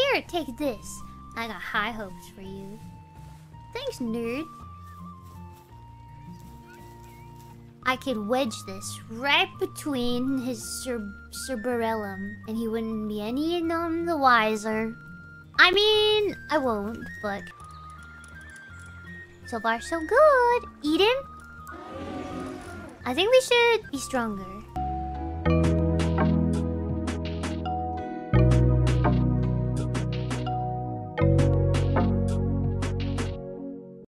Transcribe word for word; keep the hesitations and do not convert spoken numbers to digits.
Here, take this. I got high hopes for you. Thanks, nerd. I could wedge this right between his cer cerebellum, and he wouldn't be any none the wiser. I mean, I won't, but... So far, so good. Eat him? I think we should be stronger.